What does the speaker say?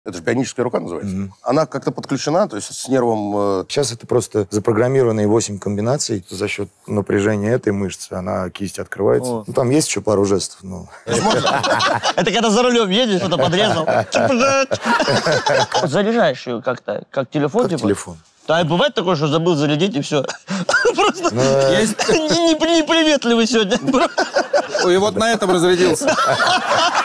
Это же бионическая рука называется. Она как-то подключена, то есть с нервом... Сейчас это просто запрограммированные 8 комбинаций. За счет напряжения этой мышцы она кисть открывается. Ну, там есть еще пару жестов, но... Это когда за рулем едешь, что-то подрезал. Заряжаешь ее как-то, как телефон, как типа? телефон. Да, бывает такое, что забыл зарядить, и все. Просто неприветливый сегодня. И вот на этом разрядился.